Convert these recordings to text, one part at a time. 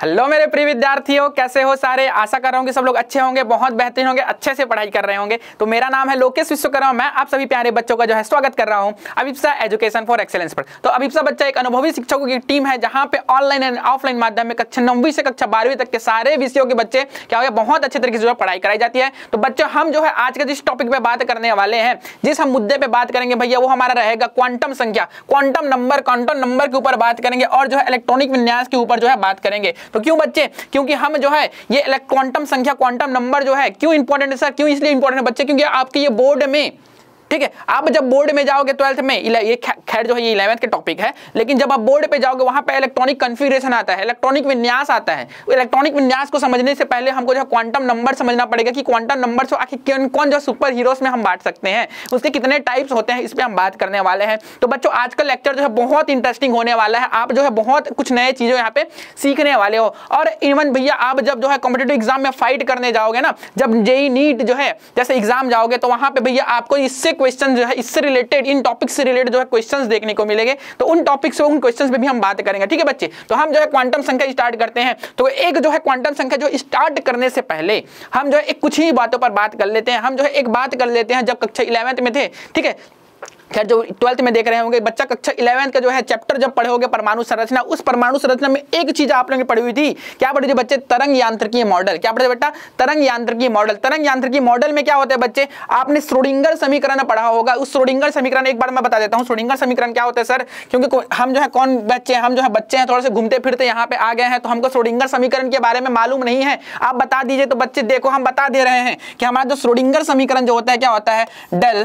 Hello मेरे प्रिय विद्यार्थियों, कैसे हो सारे। आशा कर रहा हूँ कि सब लोग अच्छे होंगे, बहुत बेहतरीन होंगे, अच्छे से पढ़ाई कर रहे होंगे। तो मेरा नाम है लोकेश विश्वकर्मा। मैं आप सभी प्यारे बच्चों का जो है स्वागत कर रहा हूँ अभिप्सा एजुकेशन फॉर एक्सेलेंस पर। तो अभिप्सा बच्चा एक अनुभवी शिक्षकों की टीम है जहाँ पे ऑनलाइन एंड ऑफलाइन माध्यम में कक्षा 9वीं से कक्षा 12वीं तक के सारे विषयों के बच्चे क्या हो गया बहुत अच्छे तरीके से जो पढ़ाई कराई जाती है। तो बच्चों हम जो है आज के जिस टॉपिक पे बात करने वाले हैं, जिस हम मुद्दे पे बात करेंगे भैया, वो हमारा रहेगा क्वांटम संख्या, क्वांटम नंबर के ऊपर बात करेंगे और जो है इलेक्ट्रॉनिक विन्यास के ऊपर जो है बात करेंगे। तो क्यों बच्चे? क्योंकि हम जो है ये क्वांटम संख्या, क्वांटम नंबर जो है क्यों इंपॉर्टेंट है सर, क्यों इसलिए इंपॉर्टेंट है बच्चे, क्योंकि आपके ये बोर्ड में, ठीक है, आप जब बोर्ड में जाओगे 12th में, ये खैर जो है ये 11th के टॉपिक है, लेकिन जब आप बोर्ड पे जाओगे वहां पे इलेक्ट्रॉनिक कॉन्फ़िगरेशन आता है, इलेक्ट्रॉनिक विन्यास आता है। इलेक्ट्रॉनिक विन्यास को समझने से पहले हमको जो है क्वांटम नंबर समझना पड़ेगा कि क्वांटम नंबर से आखिर कौन जो सुपर हीरोज में हम बांट सकते हैं, उसके कितने टाइप्स होते हैं, इस पर हम बात करने वाले हैं। तो बच्चों आज का लेक्चर जो है बहुत इंटरेस्टिंग होने वाला है। आप जो है बहुत कुछ नए चीजें यहाँ पे सीखने वाले हो। और इवन भैया आप जब जो है कॉम्पिटिटिव एग्जाम में फाइट करने जाओगे ना, जब जेईई नीट जो है जैसे एग्जाम जाओगे, तो वहां पे भैया आपको इससे क्वेश्चन जो है इससे रिलेटेड, इन टॉपिक से रिलेटेड जो है क्वेश्चंस देखने को मिलेंगे। तो उन टॉपिक से, उन क्वेश्चंस पे भी हम बात करेंगे, ठीक है बच्चे। तो हम जो है क्वांटम संख्या स्टार्ट करते हैं। तो एक जो है क्वांटम संख्या जो स्टार्ट करने से पहले हम जो है एक कुछ ही बातों पर बात कर लेते हैं। हम जो है एक बात कर लेते हैं, जब कक्षा 11th में थे, ठीक है, खैर जो 12th में देख रहे होंगे बच्चा, कक्षा 11th का जो है चैप्टर जब पढ़े होगे परमाणु संरचना, उस परमाणु संरचना में एक चीज आप लोगों ने पढ़ी हुई थी, क्या पढ़ी थी बच्चे? तरंग यांत्रिकी मॉडल। क्या पढ़े बेटा? तरंग यांत्रिकी मॉडल। तरंग यांत्रिकी मॉडल में क्या होता है बच्चे? आपने श्रोडिंगर समीकरण पढ़ा होगा। उस श्रोडिंगर समीकरण एक बार मैं बता देता हूँ, श्रोडिंगर समीकरण क्या होता है सर, क्योंकि हम जो है कौन बच्चे, हम जो है बच्चे हैं, थोड़े से घूमते फिरते यहाँ पे आ गए हैं, तो हमको श्रोडिंगर समीकरण के बारे में मालूम नहीं है। आप बता दीजिए। तो बच्चे देखो हम बता दे रहे हैं कि हमारा जो श्रोडिंगर समीकरण जो होता है क्या होता है, del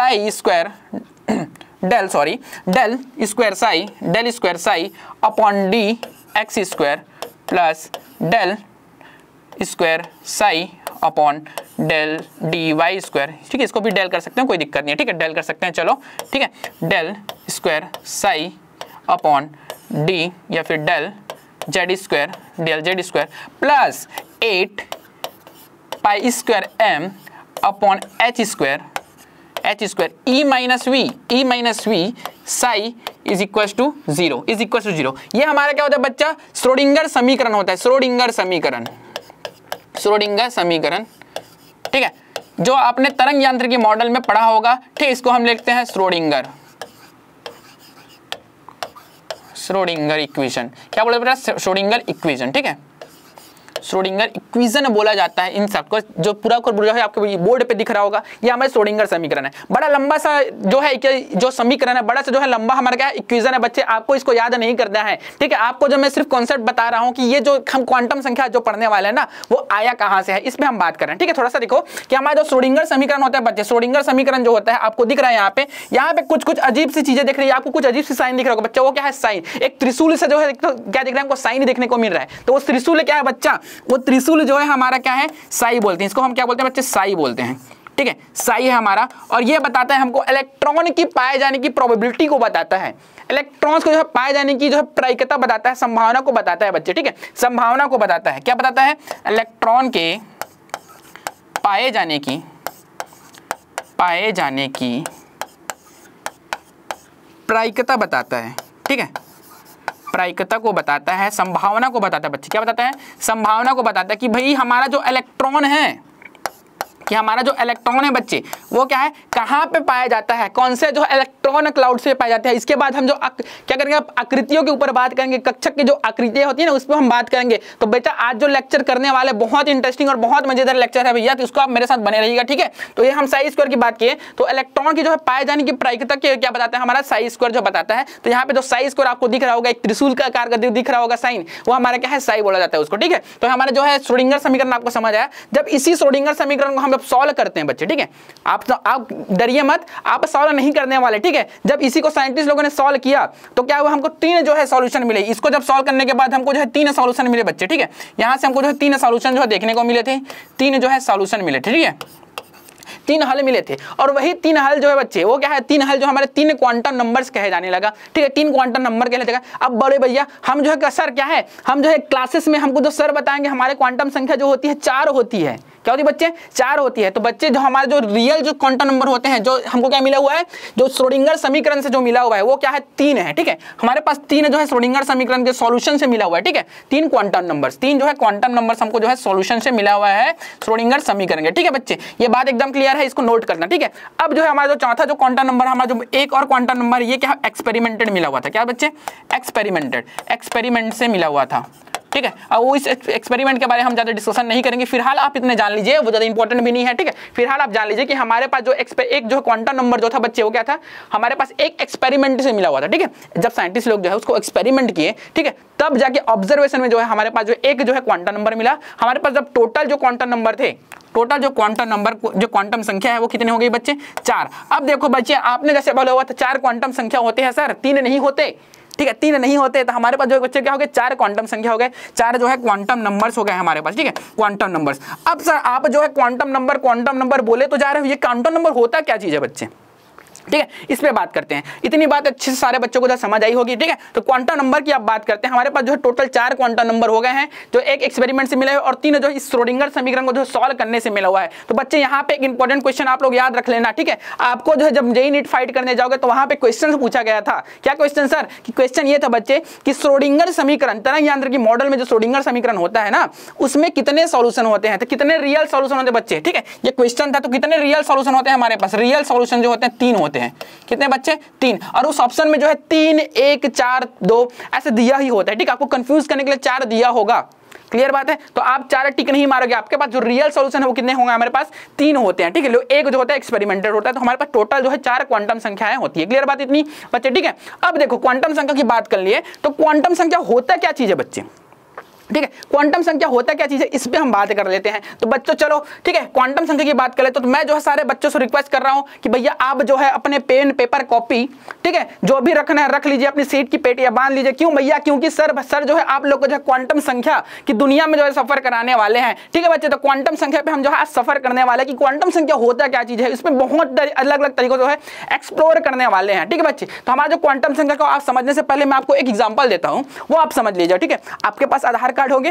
square psi upon D X square plus del square psi upon del D Y square. ठीक है, इसको भी डेल कर सकते हैं, कोई दिक्कत नहीं है, ठीक है, डेल कर सकते हैं, चलो ठीक है। Del square psi upon D या फिर del Z square plus 8 pi square M upon H square E minus V psi is equal to zero. ये हमारा क्या होता है बच्चा? श्रोडिंगर समीकरण होता है। श्रोडिंगर समीकरण, ठीक है, जो आपने तरंग यांत्रिकी मॉडल में पढ़ा होगा, ठीक, इसको हम लिखते हैं श्रोडिंगर इक्वेशन। क्या बोले बेटा? श्रोडिंगर इक्वेशन, ठीक है, श्रोडिंगर इक्वेशन बोला जाता है इन सबको। जो पूरा जो है आपके बोर्ड पे दिख रहा होगा, ये हमारे श्रोडिंगर समीकरण है। बड़ा लंबा सा जो है जो समीकरण है, बड़ा सा जो है लंबा हमारा क्या इक्वेशन है बच्चे, आपको इसको याद नहीं करना है, ठीक है। आपको जो मैं सिर्फ कॉन्सेप्ट बता रहा हूँ कि ये जो हम क्वांटम संख्या जो पढ़ने वाले हैं ना, वो आया कहाँ से है, इस पर हम बात कर रहे हैं, ठीक है। थोड़ा सा देखो कि हमारा जो श्रोडिंगर समीकरण होता है बच्चे, श्रोडिंगर समीकरण जो होता है आपको दिख रहा है यहाँ पे कुछ अजीब सी चीजें दिख रही है आपको, कुछ अजीब सी साइन दिख रहा होगा बच्चा। वो क्या है? साइन। एक त्रिशूल से जो है क्या दिख रहा है हमको? साइन देखने को मिल रहा है। तो वो त्रिशूल क्या है बच्चा? वो त्रिशूल जो है हमारा क्या है? साई बोलते हैं इसको। हम क्या बोलते हैं बच्चे? साई बोलते हैं, ठीक है, साई है हमारा। और ये बताता है हमको इलेक्ट्रॉन की पाए जाने की प्रोबेबिलिटी को बताता है, इलेक्ट्रॉन्स को जो है पाए जाने की जो है प्रायिकता बताता है, संभावना को बताता है बच्चे, ठीक है, संभावना को बताता है। क्या बताता है? इलेक्ट्रॉन के पाए जाने की प्रायिकता बताता है, ठीक है, प्रायिकता को बताता है, संभावना को बताता है बच्चे। क्या बताता है? संभावना को बताता है कि भाई हमारा जो इलेक्ट्रॉन है, बच्चे, वो क्या है, कहाँ पे पाया जाता है, कौन से जो इलेक्ट्रॉन क्लाउड से पाया जाता है। इसके बाद हम जो क्या करेंगे, आकृतियों के ऊपर बात करेंगे, कक्षक की जो आकृतियां होती है ना, उस पर हम बात करेंगे। तो बेटा आज जो लेक्चर करने वाले बहुत इंटरेस्टिंग और बहुत मजेदार लेक्चर है भैया, तो उसको आप मेरे साथ बने रहिएगा, ठीक है। तो ये हम साई स्क्वायर की बात किए, तो इलेक्ट्रॉन की जो है पाए जाने की प्रायिकता क्या बताता है? हमारा साई स्क्वायर जो बताता है। तो यहाँ पे जो साई स्क्वायर आपको दिख रहा होगा, एक त्रिशूल का आकार का दिख रहा होगा साइन, वो हमारा क्या है? साई बोला जाता है उसको, ठीक है। तो हमारा जो है श्रोडिंगर समीकरण आपको समझ आया। जब इसी श्रोडिंगर समीकरण को हम जब सॉल्व करते हैं बच्चे, ठीक है, आप डरिए मत, आप सॉल्व नहीं करने वाले, ठीक है। जब इसी को साइंटिस्ट लोगों ने सॉल्व किया तो क्या हुआ, हमको 3 जो है सॉल्यूशन मिले। इसको जब सॉल्व करने के बाद हमको जो है 3 सॉल्यूशन मिले बच्चे, ठीक है। यहां से हमको जो है 3 सॉल्यूशन जो है देखने को मिले थे, 3 जो है सॉल्यूशन मिले थे, ठीक है, 3 हल मिले थे। और वही 3 हल जो है बच्चे, वो क्या है? 3 हल जो हमारे 3 क्वांटम नंबर्स कहे जाने लगा, ठीक है, 3 क्वांटम नंबर कहने लगा। अब बड़े भैया हम जो है सर क्या है, हम जो है क्लासेस में हमको जो सर बताएंगे हमारे क्वांटम संख्या जो होती है 4 होती है। क्या होती है बच्चे? 4 होती है। तो बच्चे जो हमारे जो रियल जो क्वांटम नंबर होते हैं, जो हमको क्या मिला हुआ है, जो श्रोडिंगर समीकरण से जो मिला हुआ है वो क्या है? 3 है। ठीक है, हमारे पास 3 जो है श्रोडिंगर समीकरण के सॉल्यूशन से मिला हुआ है। ठीक है, 3 क्वांटम नंबर्स, 3 जो है क्वांटम नंबर्स हमको जो है सॉल्यूशन से मिला हुआ है श्रोडिंगर समीकरण के। ठीक है बच्चे, ये बात एकदम क्लियर है, इसको नोट करना। ठीक है, अब जो है हमारा जो चौथा जो क्वांटम नंबर, हमारा जो एक और क्वांटम नंबर, ये क्या एक्सपेरिमेंटेड मिला हुआ था। क्या बच्चे? एक्सपेरिमेंट से मिला हुआ था। ठीक है, अब वो इस एक्सपेरिमेंट के बारे में हम ज्यादा डिस्कशन नहीं करेंगे, फिलहाल आप इतने जान लीजिए, वो ज्यादा इंपॉर्टेंट भी नहीं है। ठीक है, फिलहाल आप जान लीजिए कि हमारे पास जो एक जो क्वांटम नंबर जो था बच्चे, वो क्या था? हमारे पास एक एक्सपेरिमेंट से मिला हुआ था। ठीक है, जब साइंटिस्ट लोग जो है उसको एक्सपेरिमेंट किए, ठीक है, तब जाके ऑब्जर्वेशन में जो है हमारे पास जो एक जो है क्वांटम नंबर मिला। हमारे पास जब टोटल जो क्वांटम नंबर थे, टोटल जो क्वांटम नंबर जो क्वांटम संख्या है वो कितने हो गई बच्चे? 4। अब देखो बच्चे, आपने जैसे बोला हुआ था 4 क्वांटम संख्या होते हैं सर, 3 नहीं होते। ठीक है, 3 नहीं होते, तो हमारे पास जो बच्चे क्या हो गए? 4 क्वांटम संख्या हो गए, 4 जो है क्वांटम नंबर्स हो गए हमारे पास। ठीक है, क्वांटम नंबर्स। अब सर आप जो है क्वांटम नंबर बोले तो जा रहे हो, ये क्वांटम नंबर होता क्या चीज है बच्चे? ठीक है, इस पे बात करते हैं। इतनी बात अच्छे से सारे बच्चों को समझ आई होगी। ठीक है, तो क्वांटम नंबर की आप बात करते हैं, हमारे पास जो है टोटल 4 क्वांटम नंबर हो गए हैं, जो एक एक्सपेरिमेंट से मिले हैं और 3 जो इस श्रोडिंगर समीकरण को जो सॉल्व करने से मिला हुआ है। तो बच्चे यहाँ पे एक इंपॉर्टेंट क्वेश्चन आप लोग याद रख लेना। ठीक है, आपको जो है जब जेईई नीट फाइट करने जाओगे तो वहां पे क्वेश्चन पूछा गया था। क्या क्वेश्चन सर? कि क्वेश्चन ये था बच्चे कि श्रोडिंगर समीकरण, तरंग यांत्रिकी की मॉडल में जो श्रोडिंगर समीकरण होता है ना, उसमें कितने सॉल्यूशन होते हैं, तो कितने रियल सॉल्यूशन होते हैं बच्चे? ठीक है, ये क्वेश्चन था। तो कितने रियल सॉल्यूशन होते हैं हमारे पास? रियल सॉल्यूशन जो होते हैं 3 होते हैं। कितने बच्चे? 3। और उस ऑप्शन में जो है 3, 1, 4, 2 ऐसे दिया ही होता है। ठीक है, आपको कंफ्यूज करने के लिए 4 दिया होगा। क्लियर बात है? तो आप 4 टिक नहीं मारोगे, आपके पास जो रियल सॉल्यूशन है वो कितने होंगे? हमारे पास 3 होते हैं। ठीक है, एक जो होता है एक्सपेरिमेंटेड होता है। तो हमारे पास टोटल जो है 4 क्वांटम संख्याएं होती है। क्लियर बात इतनी बच्चे? ठीक है, अब देखो क्वांटम संख्या की बात कर लिए, तो क्वांटम संख्या होता क्या चीज है बच्चे? ठीक है, क्वांटम संख्या होता क्या चीज है, इस पे हम बात कर लेते हैं। तो बच्चों चलो ठीक है, क्वांटम संख्या की बात करें तो मैं जो है सारे बच्चों से रिक्वेस्ट कर रहा हूं कि भैया आप जो है अपने पेन, पेपर, कॉपी, ठीक है, जो भी रखना है रख लीजिए, अपनी सीट की पेटियां बांध लीजिए। क्यों भैया? क्योंकि सर जो है आप लोग को जो है क्वांटम संख्या की दुनिया में जो है सफर कराने वाले हैं। ठीक है बच्चे, तो क्वांटम संख्या पे हम जो है आज सफर करने वाले कि क्वांटम संख्या होता क्या चीज है, इसमें बहुत अलग अलग तरीकों जो है एक्सप्लोर करने वाले हैं। ठीक है बच्चे, तो हमारा जो क्वांटम संख्या को आप समझने से पहले मैं आपको एक एग्जाम्पल देता हूं, वो आप समझ लीजिए। ठीक है, आपके पास आधार कार्ड होंगे,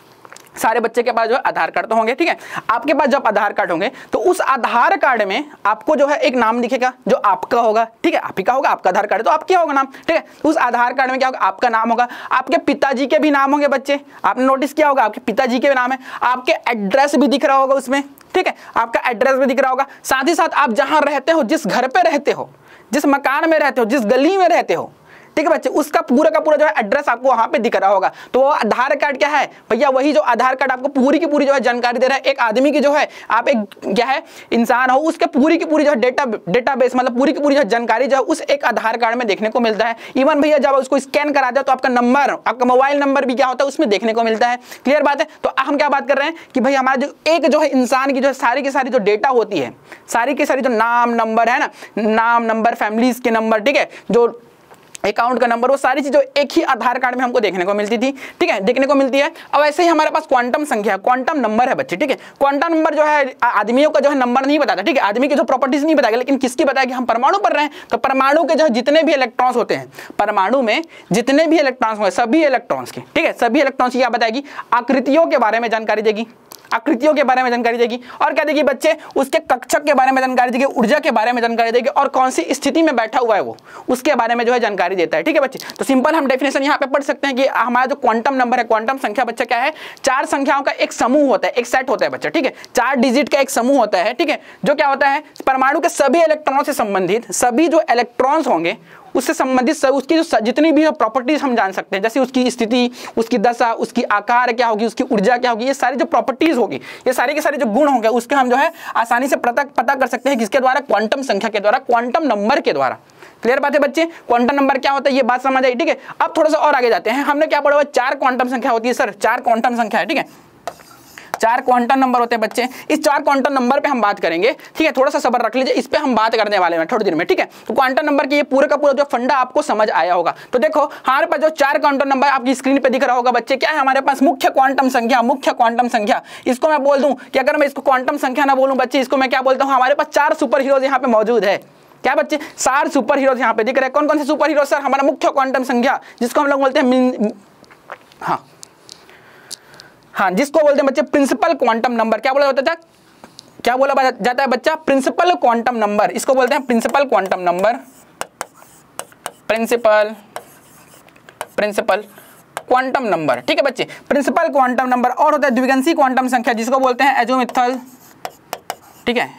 सारे बच्चे के पास जो है आधार कार्ड तो होंगे। ठीक है, आपके पास जब आधार कार्ड होंगे तो उस आधार कार्ड में आपको जो है एक नाम दिखेगा जो आपका होगा। ठीक है, आप ही का होगा, आपका आधार कार्ड है तो आपके होगा नाम। ठीक है, तो उस आधार कार्ड में क्या होगा? आपका नाम होगा, आपके पिताजी के भी नाम होंगे बच्चे, आपने नोटिस किया होगा आपके पिताजी के नाम है, आपके एड्रेस भी दिख रहा होगा उसमें। ठीक है, आपका एड्रेस भी दिख रहा होगा, साथ ही साथ आप जहां रहते हो, जिस घर पे रहते हो, जिस मकान में रहते हो, जिस गली में रहते हो, ठीक है बच्चे, उसका पूरा का पूरा जो है एड्रेस आपको वहां पे दिख रहा होगा। तो वो आधार कार्ड क्या है भैया? वही जो आधार कार्ड आपको पूरी की पूरी जो है जानकारी दे रहा है। एक आदमी की जो है, आप एक क्या है इंसान हो, उसके पूरी की पूरी जो है डेटाबेस मतलब पूरी की पूरी जो जानकारी जो है उस एक आधार कार्ड में देखने को मिलता है। इवन भैया जब उसको स्कैन करा दे तो आपका नंबर, आपका मोबाइल नंबर भी क्या होता है उसमें देखने को मिलता है। क्लियर बात है? तो हम क्या बात कर रहे हैं कि भाई हमारा जो एक जो है इंसान की जो सारी की सारी जो डेटा होती है, सारी की सारी जो नाम, नंबर है ना, नाम, नंबर, फैमिलीज के नंबर, ठीक है, जो अकाउंट का नंबर, वो सारी चीजें एक ही आधार कार्ड में हमको देखने को मिलती थी। ठीक है, देखने को मिलती है। अब ऐसे ही हमारे पास क्वांटम संख्या, क्वांटम नंबर है बच्चे। ठीक है, क्वांटम नंबर जो है आदमियों का जो है नंबर नहीं बताता। ठीक है, आदमी की जो प्रॉपर्टीज नहीं बताएगा, लेकिन किसकी बताएगी? हम परमाणु पढ़ रहे हैं तो परमाणु के जो है जितने भी इलेक्ट्रॉन्स होते हैं, परमाणु में जितने भी इलेक्ट्रॉन्स होंगे, सभी इलेक्ट्रॉन्स की, ठीक है, सभी इलेक्ट्रॉन्स की क्या बताएगी? आकृतियों के बारे में जानकारी देगी, आकृतियों के बारे में जानकारी देगी, और क्या देगी बच्चे? उसके कक्षक के बारे में जानकारी देगी, ऊर्जा के बारे में जानकारी देगी, और कौन सी स्थिति में बैठा हुआ है वो, उसके बारे में जो है जानकारी देता है। ठीक है बच्चे, तो सिंपल हम डेफिनेशन यहाँ पे पढ़ सकते हैं कि हमारा जो क्वांटम नंबर है, क्वांटम संख्या बच्चा क्या है? 4 संख्याओं का एक समूह होता है, एक सेट होता है बच्चा। ठीक है, 4 डिजिट का एक समूह होता है। ठीक है, जो क्या होता है? परमाणु के सभी इलेक्ट्रॉनों से संबंधित सभी जो इलेक्ट्रॉन्स होंगे उससे संबंधित उसकी जो जितनी भी प्रॉपर्टीज हम जान सकते हैं, जैसे उसकी स्थिति, उसकी दशा, उसकी आकार क्या होगी, उसकी ऊर्जा क्या होगी, ये सारी जो प्रॉपर्टीज होगी, ये सारे के सारे जो गुण होंगे उसके हम जो है आसानी से पता कर सकते हैं। किसके द्वारा? क्वांटम संख्या के द्वारा, क्वांटम नंबर के द्वारा। क्लियर बात है बच्चे? क्वांटम नंबर क्या होता है ये बात समझ आई। ठीक है, अब थोड़ा सा और आगे जाते हैं। हमने क्या पढ़ा हुआ? 4 क्वांटम संख्या होती है सर, 4 क्वांटम संख्या है। ठीक है, 4 क्वांटम नंबर होते हैं बच्चे। इस 4 क्वांटम नंबर पे हम बात करेंगे। ठीक है, थोड़ा सा सब्र रख लीजिए, इस पे हम बात करने वाले हैं थोड़ी देर में। ठीक है, तो क्वांटम नंबर की ये पूरे का पूरा जो फंडा आपको समझ आया होगा। तो देखो हमारे पास जो 4 क्वांटम नंबर आपकी स्क्रीन पे दिख रहा होगा बच्चे, क्या है हमारे पास? मुख्य क्वांटम संख्या, मुख्य क्वांटम संख्या। इसको मैं बोल दूं कि अगर मैं इसको क्वांटम संख्या ना बोलूं बच्चे, इसको मैं क्या बोलता हूं? हमारे पास 4 सुपर हीरोज यहाँ पे मौजूद है। क्या बच्चे? 4 सुपर हीरोज यहाँ पे दिख रहे हैं। कौन कौन से सुपर हीरो सर? हमारा मुख्य क्वांटम संख्या, जिसको हम लोग बोलते हैं हाँ, जिसको बोलते हैं बच्चे प्रिंसिपल क्वांटम नंबर। क्या बोला जाता है, क्या बोला जाता है बच्चा, प्रिंसिपल क्वांटम नंबर। इसको बोलते हैं principal quantum number, principal quantum number. ठीक है बच्चे, प्रिंसिपल क्वांटम नंबर। और होता है द्विगंशी क्वांटम संख्या, जिसको बोलते हैं एजीमुथल। ठीक है,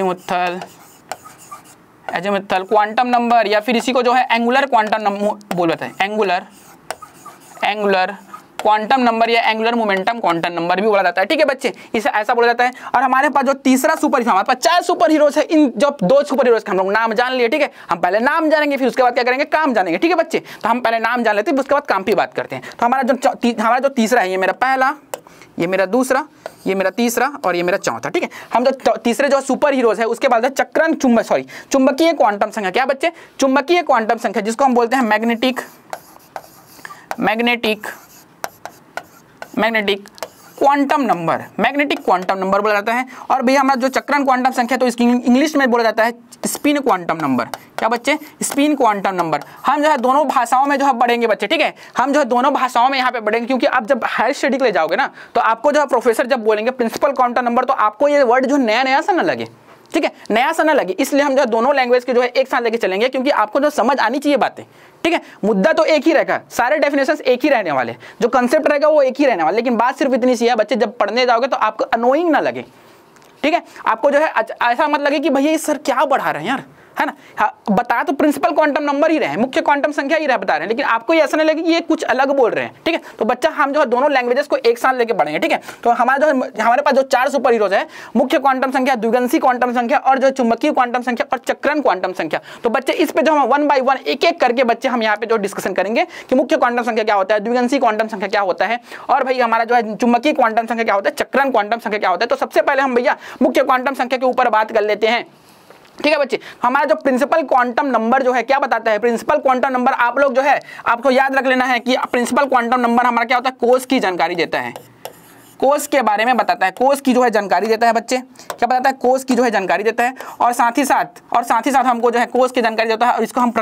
एजीमुथल क्वांटम नंबर, या फिर इसी को जो है एंगुलर क्वांटम नंबर बोला जाता है, एंगुलर क्वांटम नंबर या एंगुलर मोमेंटम क्वांटम नंबर भी बोला जाता है। ठीक है बच्चे, इसे ऐसा बोला जाता है। और हमारे पास जो तीसरा सुपर हीरो, हमारे पास 4 सुपर हीरोज है। इन जो 2 सुपर हीरोज के हम लोग नाम जान लिए। ठीक है, हम पहले नाम जानेंगे, फिर उसके बाद क्या करेंगे, काम जानेंगे। ठीक है बच्चे, तो हम पहले नाम जान लेते हैं, उसके बाद काम की बात करते हैं। तो हमारा जो तीसरा है, ये मेरा पहला, ये मेरा दूसरा, ये मेरा तीसरा और ये मेरा चौथा। ठीक है, हम जो तीसरे जो सुपर हीरोज है उसके बाद है चक्रण चुंबकीय क्वांटम संख्या। क्या बच्चे, चुंबकीय क्वांटम संख्या, जिसको हम बोलते हैं मैग्नेटिक क्वांटम नंबर बोला जाता है। और भैया हमारा जो चक्रण क्वांटम संख्या, तो इसकी इंग्लिश में बोला जाता है स्पिन क्वांटम नंबर। क्या बच्चे, स्पिन क्वांटम नंबर। हम जो है दोनों भाषाओं में जो है पढ़ेंगे बच्चे। ठीक है, हम जो है दोनों भाषाओं में यहाँ पे पढ़ेंगे, क्योंकि आप जब हायर स्टडी के लिए जाओगे ना, तो आपको जो है प्रोफेसर जब बोलेंगे प्रिंसिपल क्वांटम नंबर, तो आपको ये वर्ड जो नया सा ना लगे। ठीक है, नया सा ना लगे, इसलिए हम जो है दोनों लैंग्वेज के जो है एक साथ लेके चलेंगे, क्योंकि आपको जो समझ आनी चाहिए बातें। ठीक है, मुद्दा तो एक ही रहेगा, सारे डेफिनेशंस एक ही रहने वाले, जो कंसेप्ट रहेगा वो एक ही रहने वाला, लेकिन बात सिर्फ इतनी सी है बच्चे, जब पढ़ने जाओगे तो आपको अनोइंग ना लगे। ठीक है, आपको जो है ऐसा मत लगे कि भैया ये सर क्या पढ़ा रहे हैं यार, है ना। हाँ, बता तो प्रिंसिपल क्वांटम नंबर ही रहे हैं, मुख्य क्वांटम संख्या ही बता रहे हैं, लेकिन आपको ये ऐसा नहीं लगे कि ये कुछ अलग बोल रहे हैं। ठीक है, तो बच्चा हम जो है दोनों लैंग्वेजेस को एक साथ लेके पढ़ेंगे। ठीक है, तो हमारे पास जो 4 सुपर हीरोज है, मुख्य क्वांटम संख्या, द्विगंशी क्वांटम संख्या और जो चुंबकीय क्वांटम संख्या और चक्रण क्वांटम संख्या। तो बच्चे इस पे जो हम 1 बाय 1 एक करके बच्चे हम यहाँ पे जो डिस्कशन करेंगे कि मुख्य क्वांटम संख्या क्या होता है, द्विगंशी क्वांटम संख्या क्या होता है, और भाई हमारा जो है चुंबकीय क्वांटम संख्या क्या होता है, चक्रण क्वांटम संख्या क्या होता है। तो सबसे पहले हम भैया मुख्य क्वांटम संख्या के ऊपर बात कर लेते हैं। ठीक है बच्चे, हमारा जो प्रिंसिपल क्वांटम नंबर जो है क्या बताता है, प्रिंसिपल क्वांटम नंबर आप लोग जो है आपको याद रख लेना है कि प्रिंसिपल क्वांटम नंबर हमारा क्या होता है, कोष की जानकारी देता है, कोष के बारे में बताता है, कोष की जो है जानकारी देता है बच्चे। क्या बताता है, कोष की जो है जानकारी देता है। और साथ ही साथ हमको जो है कोष की जानकारी देता है, और इसको हम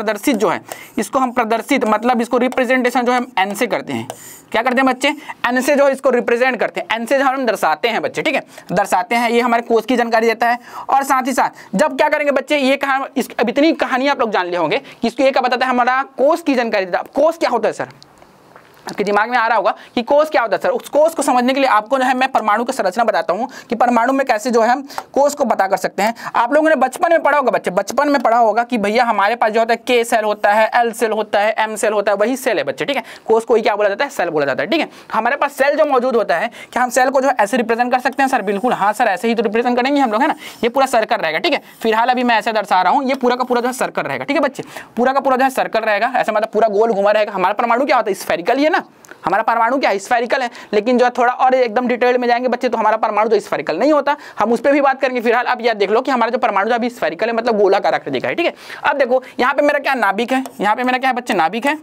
प्रदर्शित मतलब इसको रिप्रेजेंटेशन जो है एन से करते हैं। क्या करते हैं बच्चे, एन से जो है इसको रिप्रेजेंट करते हैं, एन से हम दर्शाते हैं बच्चे। ठीक है, दर्शाते हैं, ये हमारे कोष की जानकारी देता है। और साथ ही साथ जब क्या करेंगे बच्चे, ये अब इतनी कहानी आप लोग जान लिए होंगे कि इसको ये क्या बताता है, हमारा कोष की जानकारी देता है। कोष क्या होता है सर, आपके दिमाग में आ रहा होगा कि कोष क्या होता है सर। उस कोष को समझने के लिए आपको जो है मैं परमाणु की संरचना बताता हूँ कि परमाणु में कैसे जो है हम कोष को पता कर सकते हैं। आप लोगों ने बचपन में पढ़ा होगा बच्चे, बचपन में पढ़ा होगा कि भैया हमारे पास जो होता है के सेल होता है, एल सेल होता है, एम सेल होता है, वही सेल है बच्चे। ठीक है, कोष को ही क्या बोला जाता है, सेल बोला जाता है। ठीक है, हमारे पास सेल जो मौजूद होता है, क्या हम सेल को जो ऐसे रिप्रेजेंट कर सकते हैं सर? बिल्कुल हाँ सर, ऐसे ही तो रिप्रेजेंट करेंगे हम लोग, है ना। ये पूरा सर्कल रहेगा। ठीक है, फिलहाल अभी मैं ऐसे दर्शा रहा हूँ, ये पूरा का पूरा जो है सर्कल रहेगा। ठीक है बच्चे, पूरा का पूरा जो है सर्कल रहेगा, ऐसे मतलब पूरा गोल घुमा रहेगा। हमारा परमाणु क्या होता है, स्फेरिकल ही है ना। हमारा परमाणु क्या है, स्फेरिकल है। लेकिन जो है थोड़ा और एकदम डिटेल में जाएंगे बच्चे तो हमारा परमाणु जो स्फेरिकल नहीं होता, हम उस पर भी बात करेंगे। फिलहाल आप याद देख लो कि हमारा जो परमाणु अभी स्फेरिकल है, मतलब गोलाकार आकृति का है। ठीक है, अब देखो यहाँ पे मेरा क्या नाभिक है, यहाँ पे मेरा क्या है बच्चे, नाभिक है।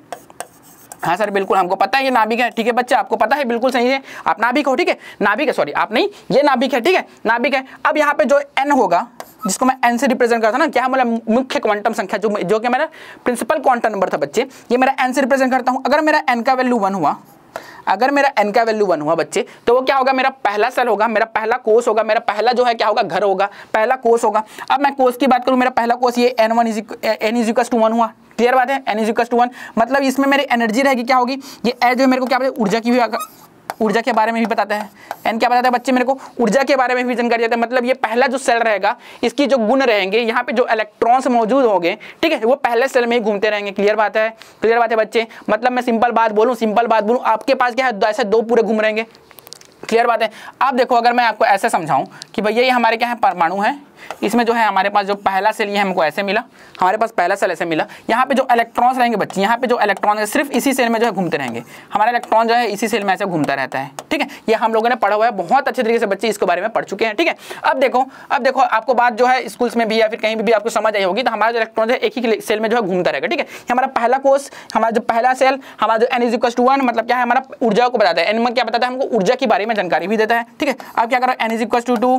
हाँ सर बिल्कुल हमको पता है ये नाभिक है। ठीक है बच्चे, आपको पता है, बिल्कुल सही है, आप नाभिक हो। ठीक है, नाभिक है, सॉरी आप नहीं, ये नाभिक है। ठीक है, नाभिक है। अब यहाँ पे जो एन होगा, जिसको मैं एन से रिप्रेजेंट करता ना, क्या मतलब मुख्य क्वांटम संख्या, जो कि मेरा प्रिंसिपल क्वांटम नंबर था बच्चे, ये मेरा एन से रिप्रेजेंट करता हूँ। अगर मेरा एन का वैल्यू 1 हुआ, अगर मेरा n का वैल्यू 1 हुआ बच्चे, तो वो क्या होगा, मेरा पहला सेल होगा, मेरा पहला कोष होगा, मेरा पहला जो है क्या होगा, घर होगा, पहला कोष होगा। अब मैं कोष की बात करूं, मेरा पहला कोष ये n1 n = 1 हुआ। क्लियर बात है, n = 1 मतलब इसमें मेरी एनर्जी रहेगी क्या होगी, ये जो है मेरे को क्या बताए, ऊर्जा की भी, ऊर्जा के बारे में भी बताता है। एन क्या बताता है बच्चे, मेरे को ऊर्जा के बारे में भी जानकारी देता है। मतलब ये पहला जो सेल रहेगा, इसकी जो गुण रहेंगे, यहाँ पे जो इलेक्ट्रॉन्स मौजूद होंगे, ठीक है, वो पहले सेल में ही घूमते रहेंगे। क्लियर बात है, क्लियर बात है बच्चे। मतलब मैं सिंपल बात बोलूँ, आपके पास क्या है, ऐसे 2 पूरे घूम रहेंगे। क्लियर बात है। आप देखो, अगर मैं आपको ऐसे समझाऊं कि भैया ये हमारे क्या है, परमाणु है, इसमें जो है हमारे पास जो पहला सेल ये हमको ऐसे मिला, हमारे पास पहला सेल ऐसे मिला। यहाँ पे जो इलेक्ट्रॉन्स रहेंगे बच्चे, यहाँ पे जो इलेक्ट्रॉन है सिर्फ इसी सेल में जो है घूमते रहेंगे। हमारा इलेक्ट्रॉन जो है इसी सेल में ऐसे घूमता रहता है। ठीक है, ये हम लोगों ने पढ़ा हुआ है, बहुत अच्छे तरीके से बच्चे इसके बारे में पढ़ चुके हैं। ठीक है, अब देखो आपको बात जो है स्कूल्स में भी या फिर कहीं भी आपको समझ आई होगी। तो हमारा जो इलेक्ट्रॉन है एक ही सेल में जो है घूमता रहेगा। ठीक है, हमारा पहला कोष, हमारा जो पहला सेल, हमारा जो n = 1 मतलब क्या है, हमारा ऊर्जा को बताता है। n में क्या बताता है, हमको ऊर्जा के बारे में जानकारी भी देता है। ठीक है, अब क्या करो, n = 2,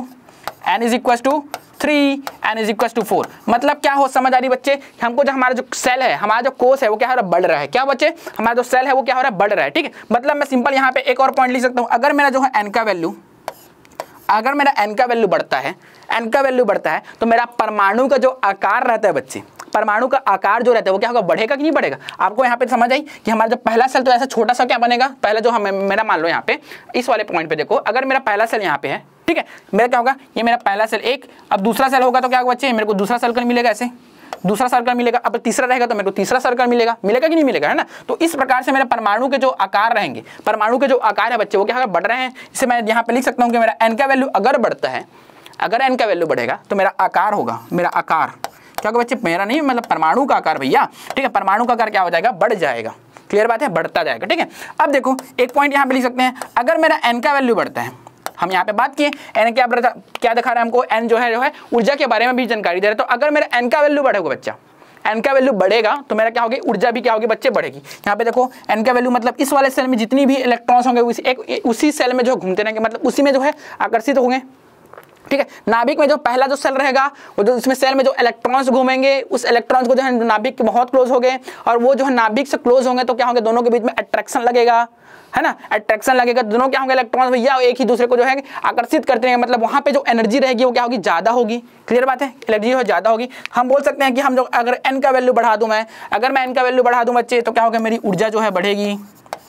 n is equal to 3, n is equal to 4। मतलब क्या हो समझ आ रही बच्चे, हमको जो हमारा जो सेल है, हमारा जो कोष है वो क्या हो रहा है, बढ़ रहा है। क्या बच्चे, हमारा जो सेल है वो क्या हो रहा है, बढ़ रहा है। ठीक है, मतलब मैं सिंपल यहाँ पे एक और पॉइंट लिख सकता हूँ, अगर मेरा जो है n का वैल्यू, अगर मेरा n का वैल्यू बढ़ता है, n का वैल्यू बढ़ता है तो मेरा परमाणु का जो आकार रहता है बच्चे, परमाणु का आकार जो रहता है वो क्या होगा, बढ़ेगा कि नहीं बढ़ेगा। आपको यहाँ पे समझ आई कि हमारा जब पहला सेल तो ऐसा छोटा सा क्या बनेगा, पहला जो हमें मेरा मान लो यहाँ पे इस वाले पॉइंट पे देखो, अगर मेरा पहला सेल यहाँ पे है, ठीक है, मेरा क्या होगा, ये मेरा पहला सेल एक, अब दूसरा सेल होगा तो क्या होगा बच्चे, मेरे को दूसरा सर्कल मिलेगा, ऐसे दूसरा सर्कल मिलेगा, अब तीसरा रहेगा तो मेरे को तीसरा सर्कल मिलेगा, मिलेगा कि नहीं मिलेगा, है ना। तो इस प्रकार से मेरे परमाणु के जो आकार रहेंगे, परमाणु के जो आकार है बच्चे वो क्या होगा, बढ़ रहे हैं। इसे मैं यहाँ पे लिख सकता हूँ कि मेरा n का वैल्यू अगर बढ़ता है, अगर n का वैल्यू बढ़ेगा तो मेरा आकार होगा, मेरा आकार क्या होगा बच्चे, मेरा नहीं मतलब परमाणु का आकार भैया, ठीक है, परमाणु का आकार क्या हो जाएगा, बढ़ जाएगा। क्लियर बात है, बढ़ता जाएगा। ठीक है, अब देखो एक पॉइंट यहाँ पे लिख सकते हैं, अगर मेरा n का वैल्यू बढ़ता है, हम यहाँ पे बात किए n क्या दिखा रहा है हमको, n जो है ऊर्जा के बारे में भी जानकारी दे रहा है। तो अगर मेरा n का वैल्यू बढ़ेगा बच्चा, n का वैल्यू बढ़ेगा तो मेरा क्या होगी, ऊर्जा भी क्या होगी बच्चे, बढ़ेगी। यहाँ पे देखो n का वैल्यू मतलब इस वाले सेल में जितनी भी इलेक्ट्रॉन्स होंगे उसी सेल में जो घूमते रहेंगे, मतलब उसी में जो है आकर्षित होंगे। ठीक है, नाभिक में जो पहला जो सेल रहेगा वो जो इसमें सेल में जो इलेक्ट्रॉन्स घूमेंगे, उस इलेक्ट्रॉन्स को जो है नाभिक के बहुत क्लोज हो गए, और वो जो है नाभिक से क्लोज होंगे तो क्या होंगे, दोनों के बीच में अट्रैक्शन लगेगा, है ना, अट्रैक्शन लगेगा, दोनों क्या होंगे, इलेक्ट्रॉन्स भैया एक ही दूसरे को जो है आकर्षित करते हैं, मतलब वहां पे जो एनर्जी रहेगी वो क्या होगी, ज्यादा होगी। क्लियर बात है, एनर्जी जो ज्यादा होगी। हम बोल सकते हैं कि हम जो अगर n का वैल्यू बढ़ा दूं, मैं अगर मैं n का वैल्यू बढ़ा दूं बच्चे तो क्या होगा, मेरी ऊर्जा जो है बढ़ेगी,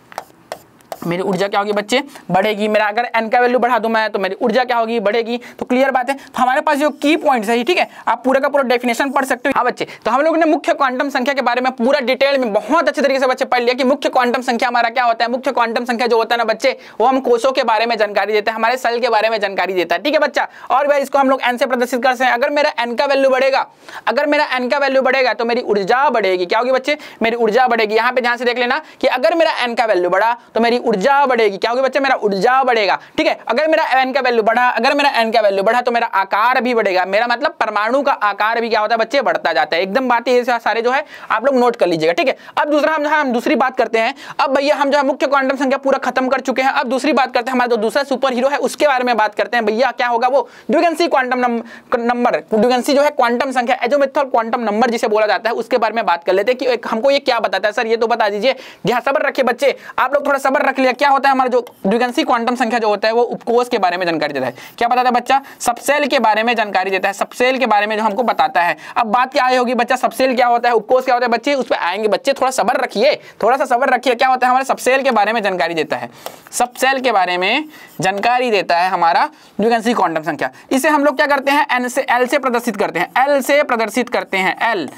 मेरी ऊर्जा क्या होगी बच्चे, बढ़ेगी। मेरा अगर n का वैल्यू बढ़ा दूं मैं तो मेरी ऊर्जा क्या होगी, बढ़ेगी। तो क्लियर बात है, तो हमारे पास जो की पॉइंट्स है, ठीक है, आप पूरा का पूरा डेफिनेशन पढ़ सकते हो। हाँ बच्चे, तो हम लोगों ने मुख्य क्वांटम संख्या के बारे में पूरा डिटेल में बहुत अच्छे तरीके से बच्चे पढ़ लिया कि मुख्य क्वांटम संख्या हमारा क्या होता है। मुख्य क्वांटम संख्या जो होता है ना बच्चे, वो हम कोषों के बारे में जानकारी देता है, हमारे सेल के बारे में जानकारी देता है। ठीक है बच्चा, और भाई इसको हम लोग n से प्रदर्शित कर सकते हैं। अगर मेरा n का वैल्यू बढ़ेगा, अगर मेरा n का वैल्यू बढ़ेगा तो मेरी ऊर्जा बढ़ेगी। क्या होगी बच्चे, मेरी ऊर्जा बढ़ेगी। यहाँ पे ध्यान से देख लेना कि अगर मेरा n का वैल्यू बढ़ा तो मेरी ऊर्जा बढ़ेगी। क्या होगी बच्चे, मेरा ऊर्जा बढ़ेगा। ठीक है, अगर मेरा n का वैल्यू बढ़ा, अगर मेरा n का वैल्यू बढ़ा तो मेरा आकार भी बढ़ेगा। मेरा मतलब परमाणु का आकार भी क्या होता है बच्चे, बढ़ता जाता है। एकदम बातें ये सारे जो है आप लोग नोट कर लीजिएगा। ठीक है, अब दूसरा हम दूसरी बात करते हैं। अब भैया हम जो है मुख्य क्वांटम संख्या पूरा खत्म कर चुके हैं। अब दूसरी बात करते हैं, हमारा जो दूसरा सुपर हीरो है उसके बारे में बात करते हैं। भैया क्या होगा, वो द्विगंशी क्वांटम नंबर, द्विगंशी जो है क्वांटम संख्या, एजोमेथल क्वांटम नंबर जिसे बोला जाता है, उसके बारे में बात कर लेते हैं कि हमको ये क्या बताता है। सर ये तो बता दीजिए। ध्यान सब्र रखिए बच्चे, आप लोग थोड़ा सब्र रख लिया। क्या होता है हमारा जो द्विगंशी क्वांटम संख्या जो होता है वो उपकोष के बारे में जानकारी देता है। क्या बताता है बच्चा, सबसेल के बारे में जानकारी देता है, सबसेल के बारे में जो हमको बताता है। अब बात क्या आई होगी बच्चा, सबसेल क्या होता है, उपकोष क्या होता है बच्चे, उस पर आएंगे बच्चे, थोड़ा सब्र रखिए, थोड़ा सा सब्र रखिए। क्या होता है, हमारे सबसेल के बारे में जानकारी देता है, सबसेल के बारे में जानकारी देता है हमारा द्विगंशी क्वांटम संख्या। इसे हम लोग क्या करते हैं, एन से एल से प्रदर्शित करते हैं, एल से प्रदर्शित करते हैं,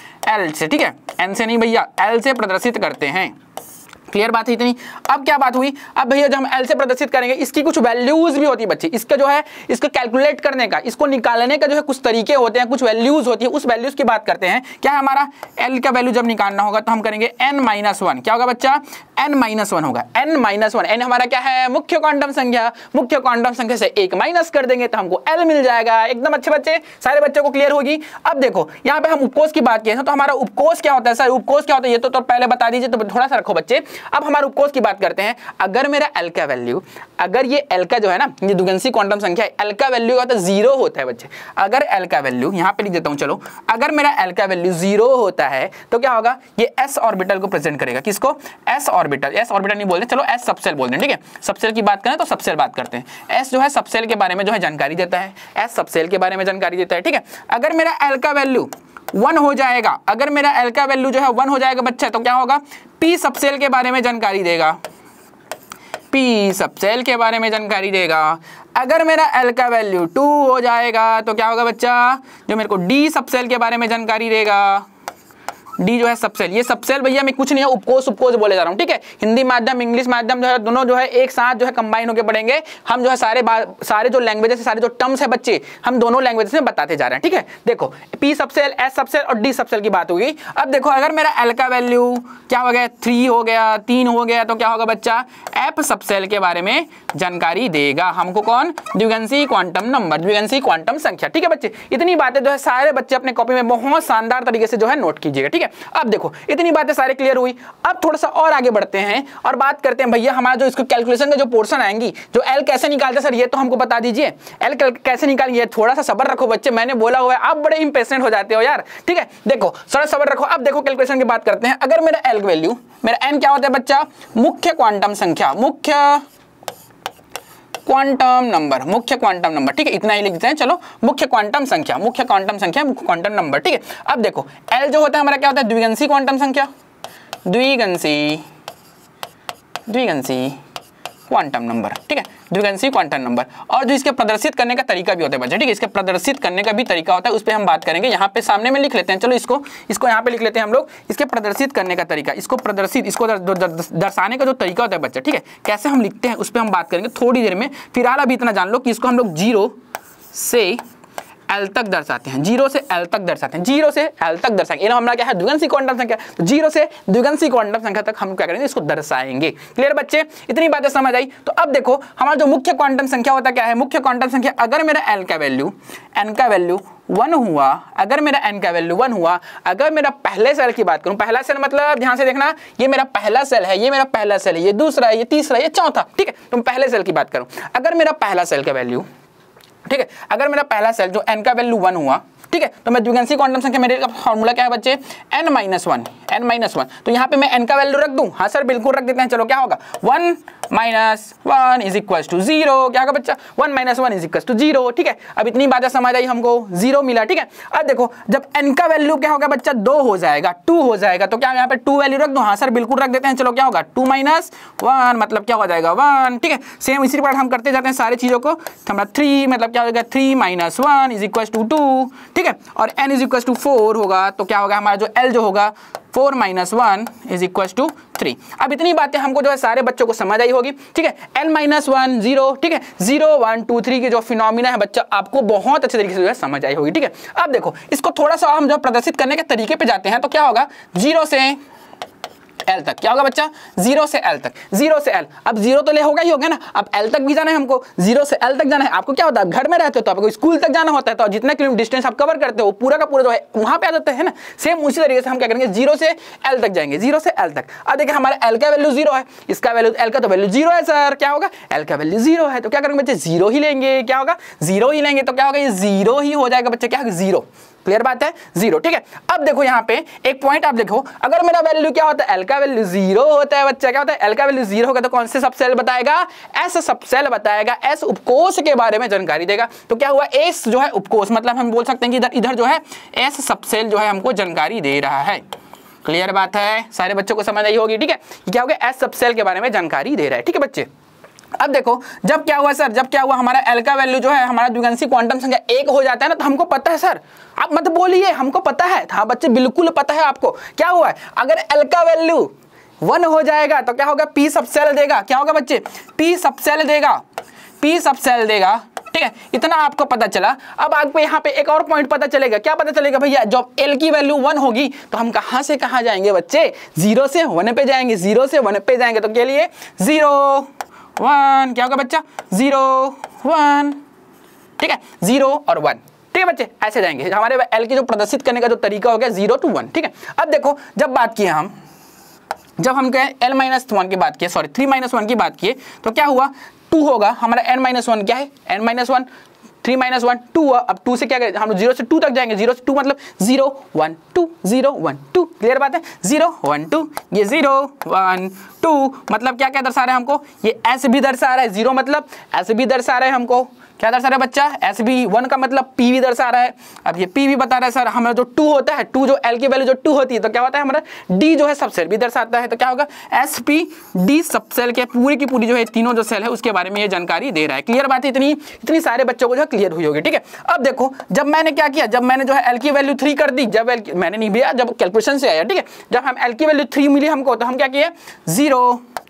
एल से। ठीक है, एन से नहीं भैया, एल से प्रदर्शित करते हैं। क्लियर बात है इतनी। अब क्या बात हुई, अब भैया जो हम एल से प्रदर्शित करेंगे इसकी कुछ वैल्यूज भी होती है बच्चे। इसका जो है, इसको कैलकुलेट करने का, इसको निकालने का जो है कुछ तरीके होते हैं, कुछ वैल्यूज होती है, उस वैल्यूज की बात करते हैं। क्या है हमारा एल का वैल्यू जब निकालना होगा तो हम करेंगे n-1। क्या होगा बच्चा, n-1 होगा, n-1। n हमारा क्या है, मुख्य क्वांटम संख्या, मुख्य क्वांटम संख्या से 1 माइनस कर देंगे तो हमको l मिल जाएगा। एकदम अच्छे बच्चे, सारे बच्चों को क्लियर होगी। अब देखो यहाँ पे हम उपकोष की बात किए हैं, तो हमारा उपकोष क्या होता है, सर उपकोष क्या होता है ये तो पहले बता दीजिए, तो थोड़ा सा रखो बच्चे। अब हमारे उपकोष की बात करते हैं। अगर मेरा एल का वैल्यू, अगर ये एल का जो है ना, ये द्विगंशी क्वांटम संख्या है, एल का वैल्यू होता है 0 होता है बच्चे। अगर एल का वैल्यू, यहां पे लिख देता हूं चलो, अगर मेरा एल का वैल्यू 0 होता है तो क्या होगा, ये s ऑर्बिटल को प्रेजेंट करेगा। किसको, s ऑर्बिटल, s ऑर्बिटल नहीं बोलते, चलो s सबसेल बोलते हैं। ठीक है, सबसेल की बात करें तो सबसेल बात करते हैं। s जो है सबसेल के बारे में जो है जानकारी देता है, s सबसेल के बारे में जानकारी देता है। ठीक है, अगर मेरा एल का वैल्यू 1 हो जाएगा, अगर मेरा एल का वैल्यू जो है 1 हो जाएगा बच्चा, तो क्या होगा, p सबसेल के बारे में जानकारी देगा, p सबसेल के बारे में जानकारी देगा। अगर मेरा एल का वैल्यू 2 हो जाएगा तो क्या होगा बच्चा, जो मेरे को d सबसेल के बारे में जानकारी देगा। डी जो है सबसेल, ये सबसेल भैया मैं कुछ नहीं है, उपकोष उपकोष बोले जा रहा हूँ। ठीक है, हिंदी माध्यम इंग्लिश माध्यम जो है दोनों जो है एक साथ जो है कंबाइन होकर पढ़ेंगे। हम जो है सारे जो लैंग्वेजेस है, सारे जो टर्म्स है बच्चे, हम दोनों लैंग्वेजेस में बताते जा रहे हैं। ठीक है, देखो पी सबसेल, एस सबसेल और डी सबसेल की बात होगी। अब देखो अगर मेरा एल का वैल्यू क्या हो गया, 3 हो गया, 3 हो गया, तो क्या होगा बच्चा, एफ सबसेल के बारे में जानकारी देगा हमको। कौन, द्विगंशी क्वांटम नंबर, द्विगंशी क्वांटम संख्या। ठीक है बच्चे, इतनी बातें जो है सारे बच्चे अपने कॉपी में बहुत शानदार तरीके से जो है नोट कीजिएगा। ठीक है, है। अब देखो इतनी बातें सारी क्लियर हुई। अब थोड़ा सा और आगे बढ़ते हैं और बात करते हैं भैया हमारा जो इसको कैलकुलेशन का जो पोर्शन आएंगी, जो एल कैसे निकालते सर ये तो हमको बता दीजिए। एल कैसे निकालिए, थोड़ा सा सब्र रखो बच्चे, मैंने बोला हुआ है, आप बड़े इंपेशेंट हो जाते हो यार। ठीक है, देखो थोड़ा सब्र रखो। अब देखो कैलकुलेशन की बात करते हैं। अगर मेरा एल वैल्यू, मेरा एन क्या होता है बच्चा, मुख्य क्वांटम संख्या, मुख्य क्वांटम नंबर, मुख्य क्वांटम नंबर। ठीक है, इतना ही लिख देते हैं, चलो मुख्य क्वांटम संख्या, मुख्य क्वांटम संख्या, मुख्य क्वांटम नंबर। ठीक है, अब देखो एल जो होता है हमारा क्या होता है, द्विगंशी क्वांटम संख्या, द्विगंशी क्वांटम नंबर। ठीक है, द्विगंशी क्वांटम नंबर। और जो इसके प्रदर्शित करने का तरीका भी होता है बच्चे, ठीक है, इसके प्रदर्शित करने का भी तरीका होता है, उस पर हम बात करेंगे। यहाँ पे सामने में लिख लेते हैं, चलो इसको यहाँ पे लिख लेते हैं हम लोग, इसके प्रदर्शित करने का तरीका, इसको प्रदर्शित, इसको दर्शाने का जो तरीका होता है बच्चा, ठीक है, कैसे हम लिखते हैं उस पर हम बात करेंगे थोड़ी देर में। फिलहाल अभी इतना जान लो कि इसको हम लोग 0 से एल तक दर्शाते हैं, 0 से एल तक दर्शाते हैं, 0 से एल तक दर्शाएंगे। ये हमारा क्या है, द्विगंशी क्वांटम संख्या, तो 0 से द्विगंशी क्वांटम संख्या तक हम क्या करेंगे, इसको दर्शाएंगे। क्लियर बच्चे, इतनी बातें समझ आई। तो अब देखो हमारा जो मुख्य क्वांटम संख्या होता क्या है, मुख्य क्वांटम संख्या, अगर मेरा एल का वैल्यू, एन का वैल्यू 1 हुआ, अगर मेरा एन का वैल्यू 1 हुआ, अगर मेरा पहले सेल की बात करूं, पहला सेल मतलब ध्यान से देखना, ये मेरा पहला सेल है, ये मेरा पहला सेल है, ये दूसरा है, ये तीसरा, ये चौथा। ठीक है, तो पहले सेल की बात करूं, अगर मेरा पहला सेल का वैल्यू, ठीक है, अगर मेरा पहला सेल जो n का वैल्यू 1 हुआ, ठीक है, तो मैं द्विगंशी क्वांटम संख्या, मेरे फॉर्मूला क्या है बच्चे, n-1, तो यहाँ पे मैं n का वैल्यू रख दूं, हाँ सर बिल्कुल रख देते हैं। चलो क्या होगा, 1 - 1 इज इक्वल टू 0, क्या होगा बच्चा, 1 - 1 इज इक्वल टू 0। ठीक है, अब इतनी बातें समझ आई हमको, 0 मिला। ठीक है, अब देखो जब n का वैल्यू क्या होगा बच्चा, 2 हो जाएगा, 2 हो जाएगा, तो क्या यहाँ पे 2 वैल्यू रख दूं, हाँ सर बिल्कुल रख देते हैं। चलो क्या होगा, 2 - 1 मतलब क्या हो जाएगा, 1। ठीक है, सेम इसी प्रकार हम करते जाते हैं सारी चीजों को। हमारा 3 मतलब क्या हो जाएगा, 3 - 1 इज इक्वल टू 2। ठीक है, और n इज इक्वल टू 4 होगा, तो क्या होगा हमारा जो l जो होगा 4 - 1 इज इक्वल टू 3। अब इतनी बातें हमको जो है सारे बच्चों को समझ आई होगी। ठीक है, l - 1 0, ठीक है, 0 1 2 3 की जो फिनोमिना है बच्चा आपको बहुत अच्छे तरीके से जो है समझ आई होगी। ठीक है, अब देखो इसको थोड़ा सा हम जो प्रदर्शित करने के तरीके पे जाते हैं, तो क्या होगा, 0 से एल तक, क्या होगा बच्चा, 0 से एल तक, 0 से एल, अब 0 तो ले होगा ही होगा ना, अब एल तक भी जाना है हमको, 0 से एल तक जाना है। आपको क्या होता है, घर में रहते हो तो आपको स्कूल तक जाना होता है, तो जितना किलोमीटर डिस्टेंस आप कवर करते हो पूरा का पूरा जो है वहां पे आ जाता है ना। सेम उसी तरीके से हम क्या करेंगे, 0 से एल तक जाएंगे, 0 से एल तक। अब देखिए हमारा एल का वैल्यू 0 है, इसका वैल्यू, एल का तो वैल्यू 0 है सर, क्या होगा, एल का वैल्यू 0 है, तो क्या करेंगे बच्चे, 0 ही लेंगे, क्या होगा, 0 ही लेंगे, तो क्या होगा, ये 0 ही हो जाएगा बच्चे, क्या होगा, 0। क्लियर बात है, 0। ठीक है, अब देखो यहाँ पे एक पॉइंट आप देखो, अगर मेरा वैल्यू क्या होता है, एल का वैल्यू 0 होता है बच्चा, क्या होता है, एल का वैल्यू 0 होगा, तो कौन से सबसेल बताएगा, एस सबसेल बताएगा, एस उपकोष के बारे में जानकारी देगा। तो क्या हुआ, एस जो है उपकोष, मतलब हम बोल सकते हैं कि इधर जो है एस सबसेल जो है हमको जानकारी दे रहा है। क्लियर बात है, सारे बच्चों को समझ आई होगी। ठीक है, क्या हो गया, एस सबसेल के बारे में जानकारी दे रहा है। ठीक है बच्चे, अब देखो जब क्या हुआ सर, जब क्या हुआ, हमारा एल का वैल्यू जो है हमारा द्विगंशी क्वांटम संख्या 1 हो जाता है ना, तो हमको पता है सर, आप मत बोलिए हमको पता है, हाँ बच्चे बिल्कुल पता है आपको। क्या हुआ है, अगर एल का वैल्यू 1 हो जाएगा तो क्या होगा, पी सबसेल देगा, क्या होगा बच्चे, पी सबसेल देगा, पी सबसेल देगा। ठीक है, इतना आपको पता चला। अब आपको यहाँ पे एक और पॉइंट पता चलेगा, क्या पता चलेगा भैया, जब एल की वैल्यू 1 होगी तो हम कहाँ से कहाँ जाएंगे बच्चे, 0 से 1 पे जाएंगे, 0 से 1 पे जाएंगे, तो के लिए 0 1, क्या होगा बच्चा, 0 1। ठीक है, 0 और 1। ठीक है बच्चे, ऐसे जाएंगे, हमारे एल की जो प्रदर्शित करने का जो तरीका हो गया 0 to 1। ठीक है, अब देखो जब बात किए हम, जब हम कहें l - 1 की बात किए, सॉरी 3 - 1 की बात किए, तो क्या हुआ, 2 होगा, हमारा n - 1 क्या है, n - 1, 3 - 1 2 हुआ। अब 2 से क्या करें, हम 0 से 2 तक जाएंगे, 0 से 2 मतलब 0 1 2 0 1 2। क्लियर बात है, 0 1 2, ये 0 1 2 मतलब क्या क्या दर्शा रहा है हमको, ये एस भी दर्शा रहा है, 0 मतलब एस भी दर्शा रहा है हमको, क्या दर्शा रहा है बच्चा, एस भी, 1 का मतलब पी भी दर्शा रहा है। अब ये पी भी बता रहा है सर, हमारा जो 2 होता है, 2 जो एल की वैल्यू जो 2 होती है, तो क्या होता है हमारा डी जो है सबसेल भी दर्शाता है, तो क्या होगा, एस पी डी सबसेल के पूरी की पूरी जो है तीनों जो सेल है उसके बारे में ये जानकारी दे रहा है। क्लियर बात है, इतनी सारे बच्चों को जो है क्लियर हुई होगी। ठीक है, अब देखो जब मैंने क्या किया, जब मैंने जो है एल की वैल्यू 3 कर दी, जब एल मैंने नहीं भैया, जब कैलकुलेशन से आया, ठीक है, जब हम एल की वैल्यू 3 मिली हमको, तो हम क्या किए, 0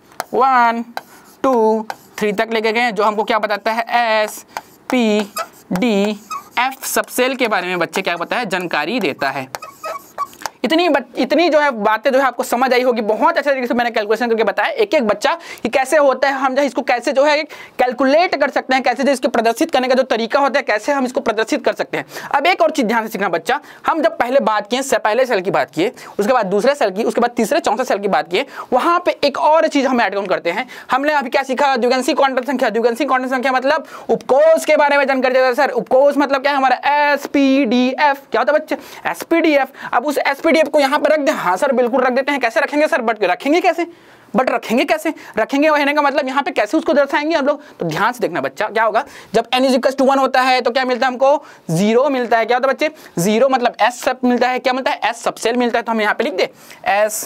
1 2 3 तक लेके गए, जो हमको क्या बताता है, S P D F subshell के बारे में बच्चे क्या बताया, जानकारी देता है। इतनी जो है बातें जो है आपको समझ आई होगी। बहुत अच्छे तरीके से मैंने कैलकुलेशन करके बताया एक एक बच्चा कि कैसे होता है, हम जो इसको कैसे जो है कैलकुलेट कर सकते हैं, कैसे जो इसको प्रदर्शित करने का जो तरीका होता है, कैसे हम इसको प्रदर्शित कर सकते हैं। अब एक और चीज ध्यान से सीखना बच्चा, हम जब पहले बात किए, पहले सेल की बात किए, उसके बाद दूसरे सेल की, उसके बाद तीसरे चौथे सेल की बात किए, वहां पे एक और चीज हम ऐड ऑन करते हैं। हमने अभी क्या सीखा? द्विगुणित क्वांटम संख्या। द्विगुणित क्वांटम संख्या मतलब उपकोष के बारे में जानकारी देता है सर। उपकोष मतलब क्या है हमारा? एसपीडीएफ। क्या होता है बच्चे? एसपीडीएफ। अब उस एसपीडीएफ को यहाँ पे रख दे। हाँ सर बिल्कुल रख देते हैं। कैसे रखेंगे सर? बट रखेंगे कैसे? रखेंगे कैसे? रखेंगे कहने का मतलब यहाँ पे कैसे उसको दर्शाएंगे हम लोग? तो ध्यान से देखना बच्चा, क्या होगा जब n = 1 होता है तो क्या मिलता है हमको? 0 मिलता है। क्या होता है बच्चे? 0 मतलब s सब मिलता है। क्या मिलता है? s सबसेल मिलता है। तो हम यहाँ पे लिख दे s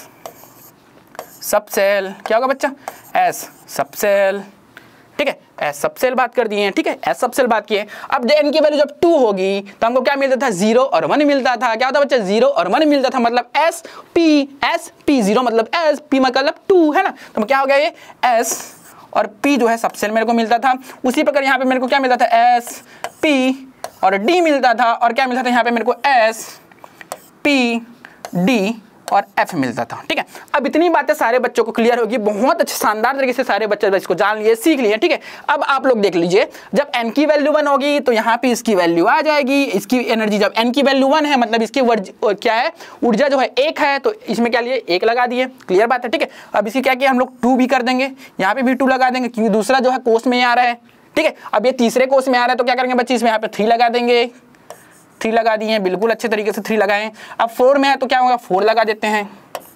सबसेल। क्या होगा बच्चा? s subshell. ठीक है, एस सबसेल बात कर दिए हैं। ठीक है, एस सबसेल बात किए। अब n की वैल्यू जब 2 होगी तो हमको क्या मिलता था? 0 और 1 मिलता था। क्या होता बच्चा? 0 और 1 मिलता था, मतलब एस पी 0 मतलब एस, पी मतलब 2 है ना। तो क्या हो गया? ये एस और पी जो है सबसेल मेरे को मिलता था। उसी प्रकार यहाँ पे मेरे को क्या मिलता था? एस पी और डी मिलता था। और क्या मिलता था यहाँ पे मेरे को? एस पी डी और एफ मिलता था। ठीक है, अब इतनी बातें सारे बच्चों को क्लियर होगी। बहुत अच्छे शानदार तरीके से सारे बच्चे इसको जान लिए, सीख लिए। ठीक है, अब आप लोग देख लीजिए, जब n की वैल्यू 1 होगी तो यहाँ पे इसकी वैल्यू आ जाएगी। इसकी एनर्जी जब n की वैल्यू 1 है मतलब इसकी क्या है? ऊर्जा जो है 1 है, तो इसमें क्या लिए? 1 लगा दिए। क्लियर बात है। ठीक है, अब इसकी क्या किया हम लोग? 2 भी कर देंगे। यहाँ पे भी 2 लगा देंगे क्योंकि दूसरा जो है कोष में आ रहा है। ठीक है, अब ये तीसरे कोष में आ रहा है तो क्या करेंगे बच्चे? इसमें यहाँ पे 3 लगा देंगे। 3 लगा दिए, बिल्कुल अच्छे तरीके से 3 लगाएं। अब 4 में है तो क्या होगा? 4 लगा देते हैं।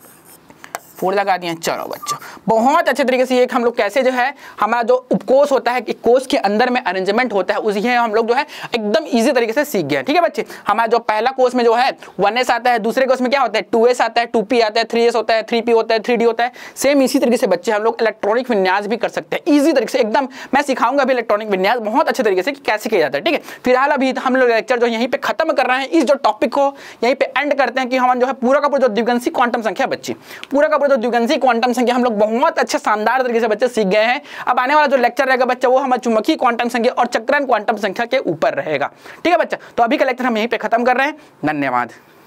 4 लगा दिए। चलो बच्चों, बहुत अच्छे तरीके से ये हम लोग कैसे जो है हमारा जो उपकोष होता है कि कोष के अंदर में अरेंजमेंट होता है, उसी हम लोग जो है एकदम इजी तरीके से सीख गए। ठीक है बच्चे, हमारा जो पहला कोष में जो है 1s आता है, दूसरे कोष में क्या होता है? 2s आता है, 2p आता है, 3s होता है, 3p होता है, 3d होता है। सेम इसी तरीके से बच्चे हम लोग इलेक्ट्रॉनिक विन्यास भी कर सकते हैं इजी तरीके से एकदम। मैं सिखाऊंगा अभी इलेक्ट्रॉनिक विन्यास बहुत अच्छे तरीके से कि कैसे किया जाता है। ठीक है, फिलहाल अभी हम लोग लेक्चर जो यहीं पे खत्म कर रहे हैं, इस जो टॉपिक को यहीं पे एंड करते हैं कि हम जो है पूरा का पूरा जो द्विगुणित क्वांटम संख्या बच्ची, पूरा का पूरा जो द्विगुणित क्वांटम संख्या हम लोग बहुत अच्छे शानदार तरीके से बच्चे सीख गए हैं। अब आने वाला जो लेक्चर रहेगा बच्चा वो हमारा चुंबकीय क्वांटम संख्या और चक्रण क्वांटम संख्या के ऊपर रहेगा। ठीक है बच्चा, तो अभी का लेक्चर हम यहीं पे खत्म कर रहे हैं। धन्यवाद।